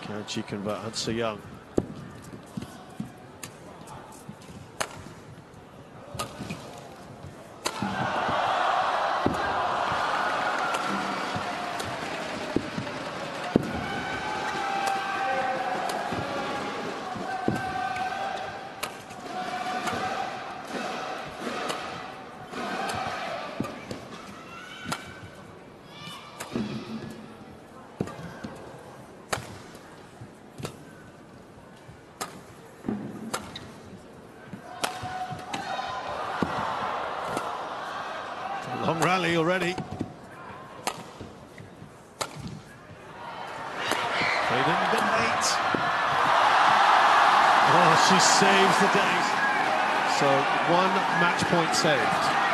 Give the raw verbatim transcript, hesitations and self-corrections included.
Can she convert Han Se-young? Long rally already. Played in a bit late. Oh, she saves the day. So one match point saved.